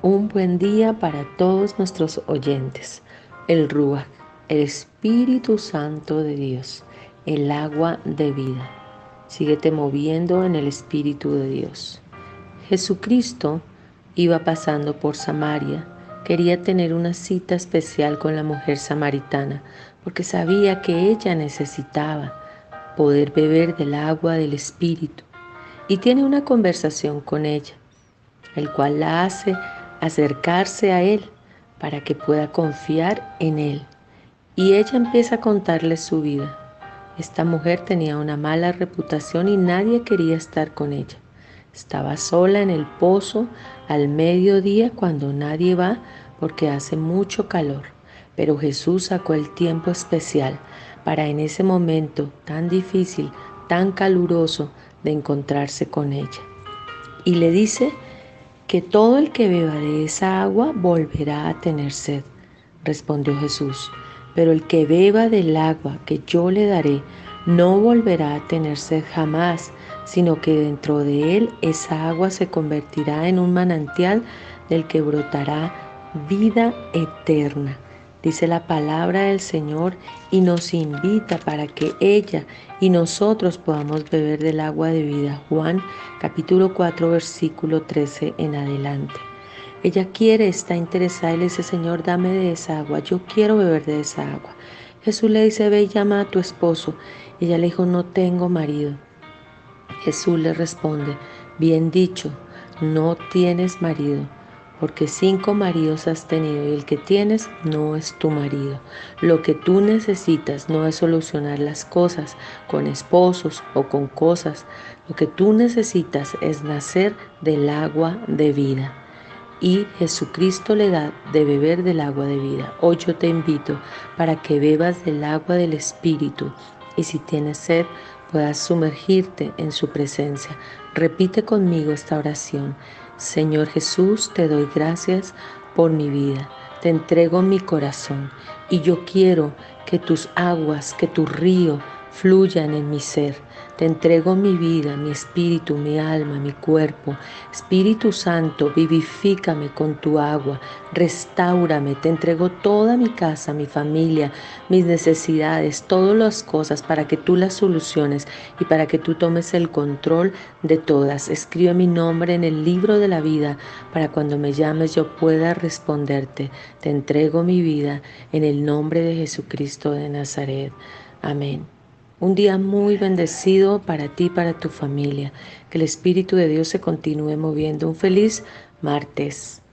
Un buen día para todos nuestros oyentes. El Ruach, el Espíritu Santo de Dios, el agua de vida. Síguete moviendo en el Espíritu de Dios. Jesucristo iba pasando por Samaria. Quería tener una cita especial con la mujer samaritana porque sabía que ella necesitaba poder beber del agua del Espíritu. Y tiene una conversación con ella, el cual la hace acercarse a él para que pueda confiar en él. Y ella empieza a contarle su vida. Esta mujer tenía una mala reputación y nadie quería estar con ella. Estaba sola en el pozo al mediodía cuando nadie va porque hace mucho calor. Pero Jesús sacó el tiempo especial para en ese momento tan difícil, tan caluroso, de encontrarse con ella. Y le dice que todo el que beba de esa agua volverá a tener sed. Respondió Jesús, pero el que beba del agua que yo le daré no volverá a tener sed jamás, sino que dentro de él esa agua se convertirá en un manantial del que brotará vida eterna. Dice la palabra del Señor y nos invita para que ella y nosotros podamos beber del agua de vida. Juan capítulo 4 versículo 13 en adelante. Ella quiere, está interesada y le dice: Señor, dame de esa agua, yo quiero beber de esa agua. Jesús le dice: ve y llama a tu esposo. Ella le dijo: no tengo marido. Jesús le responde: bien dicho, no tienes marido, porque 5 maridos has tenido y el que tienes no es tu marido. Lo que tú necesitas no es solucionar las cosas con esposos o con cosas. Lo que tú necesitas es nacer del agua de vida. Y Jesucristo le da de beber del agua de vida. Hoy yo te invito para que bebas del agua del Espíritu y si tienes sed puedas sumergirte en su presencia. Repite conmigo esta oración. Señor Jesús, te doy gracias por mi vida. Te entrego mi corazón y yo quiero que tus aguas, que tu río fluyan en mi ser. Te entrego mi vida, mi espíritu, mi alma, mi cuerpo. Espíritu Santo, vivifícame con tu agua, restáurame. Te entrego toda mi casa, mi familia, mis necesidades, todas las cosas para que tú las soluciones y para que tú tomes el control de todas. Escribe mi nombre en el libro de la vida para cuando me llames yo pueda responderte. Te entrego mi vida en el nombre de Jesucristo de Nazaret. Amén. Un día muy bendecido para ti y para tu familia. Que el Espíritu de Dios se continúe moviendo. Un feliz martes.